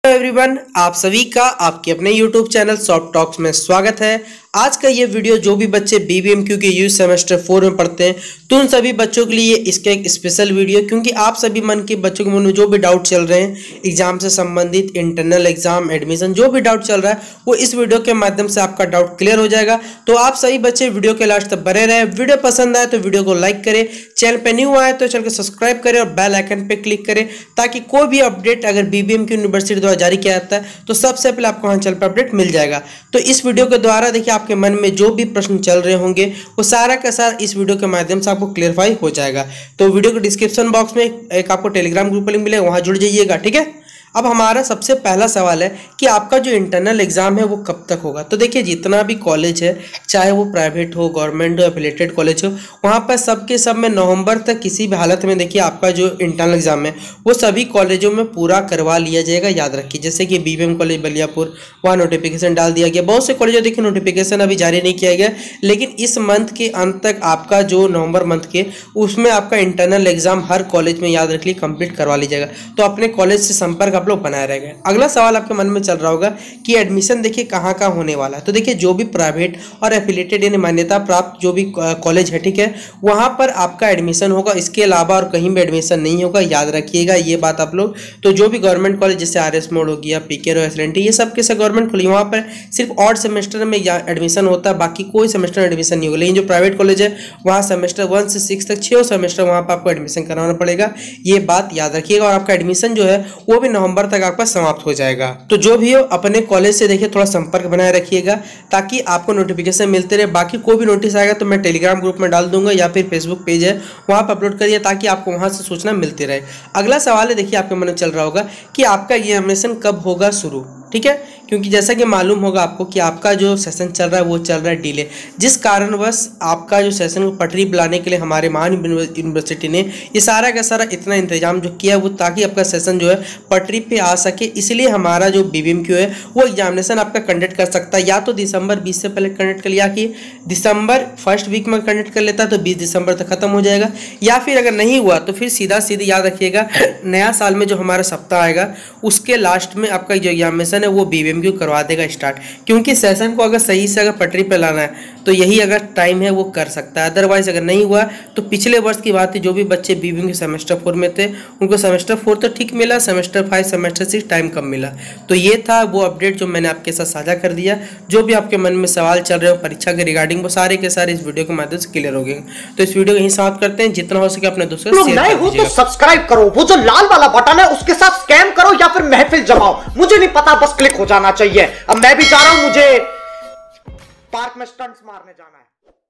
Everyone, आप सभी का आपके अपने YouTube चैनल सॉफ्ट टॉक्स में स्वागत है। आज का ये वीडियो जो भी बच्चे BBMQ के यूज सेमेस्टर 4 में पढ़ते हैं तो उन सभी बच्चों के लिए इसका एक स्पेशल वीडियो, क्योंकि आप सभी मन के बच्चों के मन में जो भी डाउट चल रहे हैं एग्जाम से संबंधित, इंटरनल एग्जाम, एडमिशन, जो भी डाउट चल रहा है वो इस वीडियो के माध्यम से आपका डाउट क्लियर हो जाएगा। तो आप सभी बच्चे वीडियो के लास्ट तक बने रहे। वीडियो पसंद आए तो वीडियो को लाइक करें, चैनल पर न्यू आए तो चैनल को सब्सक्राइब करें और बेल आइकन पर क्लिक करें, ताकि कोई भी अपडेट अगर BBMQ यूनिवर्सिटी द्वारा जारी किया जाता है तो सबसे पहले आपको वहां चैनल पर अपडेट मिल जाएगा। तो इस वीडियो के द्वारा देखिए आपके मन में जो भी प्रश्न चल रहे होंगे वो सारा का सारा इस वीडियो के माध्यम से आपको क्लियरफाई हो जाएगा। तो वीडियो के डिस्क्रिप्शन बॉक्स में एक आपको टेलीग्राम ग्रुप लिंक मिलेगा, वहां जुड़ जाइएगा, ठीक है। अब हमारा सबसे पहला सवाल है कि आपका जो इंटरनल एग्जाम है वो कब तक होगा। तो देखिए जितना भी कॉलेज है, चाहे वो प्राइवेट हो, गवर्नमेंट हो, एफिलिएटेड कॉलेज हो, वहाँ पर सबके सब में नवंबर तक किसी भी हालत में देखिए आपका जो इंटरनल एग्जाम है वो सभी कॉलेजों में पूरा करवा लिया जाएगा। याद रखिए, जैसे कि BBM कॉलेज बलियापुर, वहाँ नोटिफिकेशन डाल दिया गया। बहुत से कॉलेजों देखिए नोटिफिकेशन अभी जारी नहीं किया गया, लेकिन इस मंथ के अंत तक आपका जो नवंबर मंथ के उसमें आपका इंटरनल एग्जाम हर कॉलेज में, याद रखिए, कंप्लीट करवा लीजिएगा। तो अपने कॉलेज से संपर्क लोग बनाए रहेगा। अगला सवाल आपके मन में चल रहा होगा कि एडमिशन देखिए कहाँ कहाँ होने वाला है। तो देखिए जो भी प्राइवेट और एफिलिएटेड यानी मान्यता प्राप्त जो भी कॉलेज है, ठीक है, वहां पर आपका एडमिशन होगा। इसके अलावा और कहीं भी एडमिशन नहीं होगा, याद रखिएगा ये बात आप लोग। तो जो भी गवर्नमेंट कॉलेज जैसे RS मोड हो गया, PK SLNT, ये सब के गवर्नमेंट कॉलेज, वहाँ पर सिर्फ ऑड सेमेस्टर में एडमिशन होता है, बाकी कोई सेमेस्टर एडमिशन नहीं होगा। लेकिन जो प्राइवेट कॉलेज है वहाँ सेमेस्टर 1 से 6 तक 6 सेमेस्टर वहाँ पर आपको एडमिशन कराना पड़ेगा। ये बात याद रखिएगा। और आपका एडमिशन जो है वो भी नवंबर तक आपका समाप्त हो जाएगा। तो जो भी हो अपने कॉलेज से देखिए थोड़ा संपर्क बनाए रखिएगा, ताकि आपको नोटिफिकेशन मिलते रहे। बाकी कोई भी नोटिस आएगा तो मैं टेलीग्राम ग्रुप में डाल दूंगा, या फिर फेसबुक पेज है वहां पर अपलोड करिए, ताकि आपको वहां से सूचना मिलती रहे। अगला सवाल है, देखिए आपके मन में चल रहा होगा कि आपका एग्जामिनेशन कब होगा शुरू, ठीक है, क्योंकि जैसा कि मालूम होगा आपको कि आपका जो सेशन चल रहा है वो चल रहा है डिले, जिस कारणवश आपका जो सेशन को पटरी बुलाने के लिए हमारे महान यूनिवर्सिटी ने ये सारा का सारा इतना इंतजाम जो किया वो, ताकि आपका सेशन जो है पटरी पे आ सके। इसलिए हमारा जो BBMQ है वो एग्जामिनेशन आपका कंडक्ट कर सकता है, या तो दिसंबर 20 से पहले कंडक्ट कर लिया, कि दिसंबर फर्स्ट वीक में कंडक्ट कर लेता तो 20 दिसंबर तक खत्म हो जाएगा, या फिर अगर नहीं हुआ तो फिर सीधा सीधी, याद रखिएगा, नया साल में जो हमारा सप्ताह आएगा उसके लास्ट में आपका जो एग्जामिनेशन है वो BBMQ करवा देगा स्टार्ट। क्योंकि सेशन को अगर सही से अगर पटरी पे लाना है तो यही अगर टाइम है वो कर सकता है। अदरवाइज अगर नहीं हुआ तो पिछले वर्ष की बात है, जो भी बच्चे BBMQ सेमेस्टर 4 में थे उनको सेमेस्टर 4 तो ठीक मिला, सेमेस्टर 5 सेमेस्टर 6 टाइम कम मिला। तो ये था वो अपडेट जो मैंने आपके साथ साझा कर दिया। जो भी आपके मन में सवाल चल रहे हो परीक्षा के रिगार्डिंग, वो सारे के सारे इस वीडियो के माध्यम से क्लियर हो गए। तो इस वीडियो को यहीं समाप्त करते हैं। जितना हो सके अपने दोस्तों को शेयर करो, तो सब्सक्राइब करो, वो जो लाल वाला बटन है उसके साथ स्कैम करो या फिर महफिल जमाओ, मुझे नहीं पता, बस क्लिक हो जाना चाहिए। अब मैं भी जा रहा हूं, मुझे पार्क में स्टंट्स मारने जाना है।